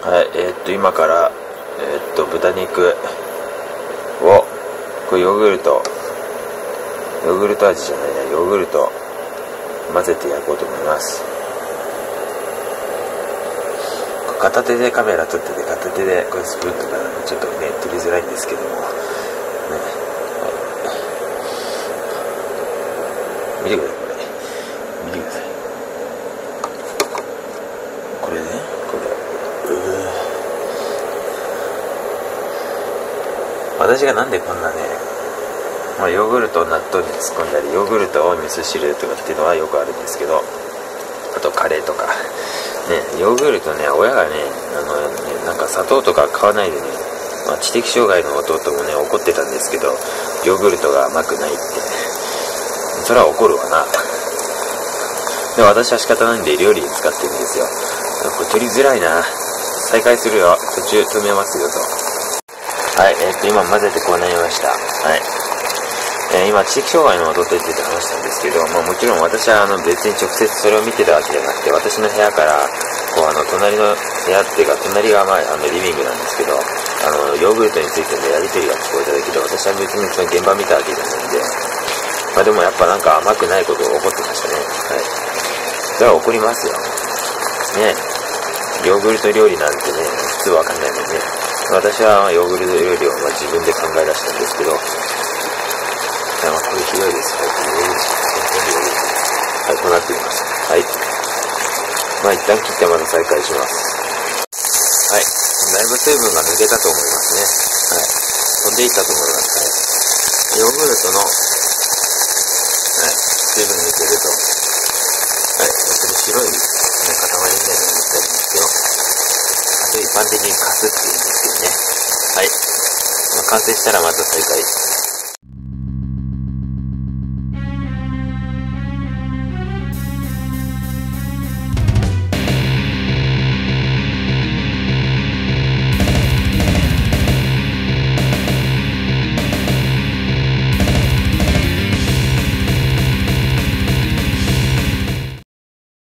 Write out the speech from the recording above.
はい、今から、豚肉を、これヨーグルト味じゃないな、ヨーグルト混ぜて焼こうと思います。片手でカメラ撮ってて、片手でこれスプーンとかちょっとね、撮りづらいんですけども、ね、見てください、これ。見てください。これね、これ。私がなんでこんなね、ヨーグルトを納豆に突っ込んだり、ヨーグルトを味噌汁とかっていうのはよくあるんですけど、あとカレーとか。ね、ヨーグルトね、親がね、なんか砂糖とか買わないでね、知的障害の弟もね、怒ってたんですけど、ヨーグルトが甘くないって。それは怒るわな。で、私は仕方ないんで料理に使ってるんですよ。これ取りづらいな。再開するよ。途中止めますよと。はい、今混ぜてこうなりました。はい。今、知的障害の弟について話したんですけど、もちろん私は別に直接それを見てたわけじゃなくて、私の部屋から、隣の部屋っていうか、隣がリビングなんですけど、ヨーグルトについてのやりとりが聞こえただけで、私は別にその現場見たわけじゃないんで、でもやっぱなんか甘くないことが起こってましたね。はい。それは怒りますよ。ね。ヨーグルト料理なんてね、普通わかんないもんね。私はヨーグルト料理を自分で考え出したんですけど、これひどいです。はい、こうなっています。はい。一旦切ってまた再開します。はい。だいぶ水分が抜けたと思いますね。はい。飛んでいったと思います。はい。ヨーグルトの、はい、水分抜けると、はい、これ白い、ね、塊みたいなのになってるんですけど、あと一般的にカスって言うんですけどね。はい。完成したらまた再開。